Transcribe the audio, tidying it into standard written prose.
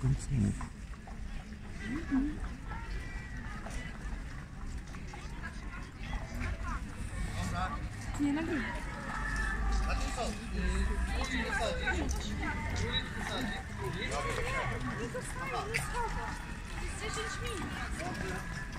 Nic. Nie nagrywam. A tu co? Musi wysadzić. Nie zostaje, nie schowa. Jest 10 minut.